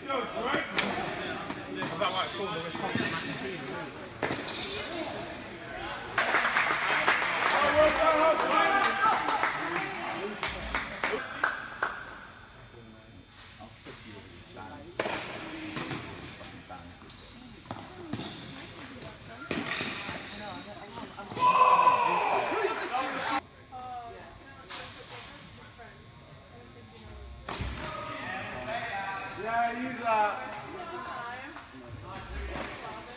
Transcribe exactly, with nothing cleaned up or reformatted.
Is that why it's called the Wisconsin Mac and Cheese? Yeah, use that.